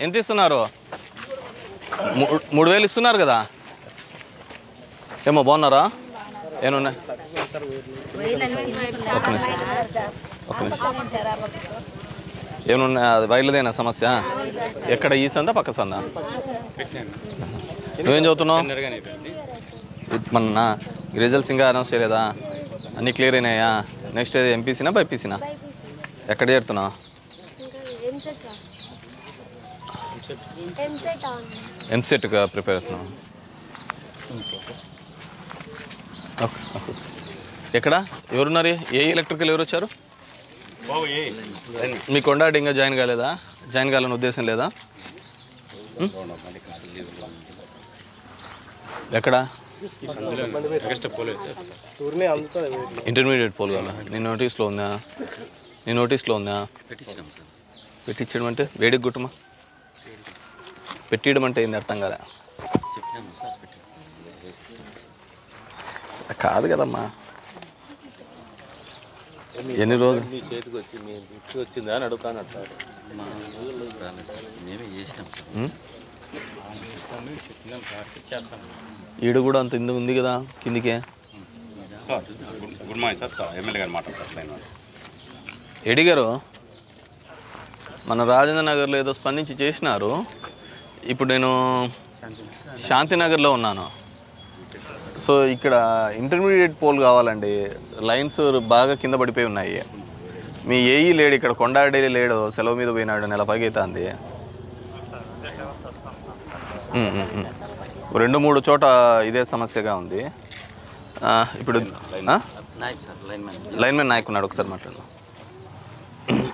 ఎంత ఇస్తున్నారు? 3000 ఇస్తున్నారు కదా. ఏమో బాగున్నారా? ఏమున్నాయి? ఒక్క నిమిషం ఏమన్నా వైర్లదేనా సమస్య? ఎక్కడ ఈ సందా పక్క సందా? నువ్వేం చదువుతున్నావు? మన రిజల్ట్స్ ఇంకా అనౌన్స్ చేయలేదా? అన్నీ క్లియర్ అయినాయా? నెక్స్ట్ ఏది ఎంపీసీనా బైపీసీనా? ఎక్కడ చేరుతున్నావు? ఎంసెట్గా ప్రిపేర్ అవుతున్నావు. ఎక్కడ ఎవరున్నారు? ఏ ఎలక్ట్రికల్ ఎవరు వచ్చారు? మీ కొండాడి ఇంకా జాయిన్ కాలేదా? జాయిన్ కావాలని ఉద్దేశం లేదా? ఎక్కడ? ఇంటర్మీడియట్ పోల్ కావాలా? నీ నోటీస్లో ఉందా? పెట్టించడం అంటే వేడికి గుట్టమా? పెట్టియడం అంటే ఏంది అర్థం కదా? కాదు కదమ్మా. ఎన్ని రోజులు వచ్చిందా అని అడుగుతాను సార్. ఈడు కూడా అంత ఇందుకు ఉంది కదా కిందికే. Good morning sir. ఎమ్మెల్యే గారు మాట్లాడతారు. ఎడి గారు మన రాజేంద్ర నగర్లో ఏదో స్పందించి చేసినారు. ఇప్పుడు నేను శాంతినగర్లో ఉన్నాను. సో ఇక్కడ ఇంటర్మీడియట్ పోల్ కావాలండి. లైన్స్ బాగా కింద పడిపోయి ఉన్నాయి. మీ ఏఈ లేడు ఇక్కడ, కొండాడి లేడు, సెలవు మీద పోయినాడు, నెల పగైతుంది. 2-3 చోట ఇదే సమస్యగా ఉంది. ఇప్పుడు లైన్మెన్ నాయక్ ఉన్నాడు, ఒకసారి మాట్లాడదాం.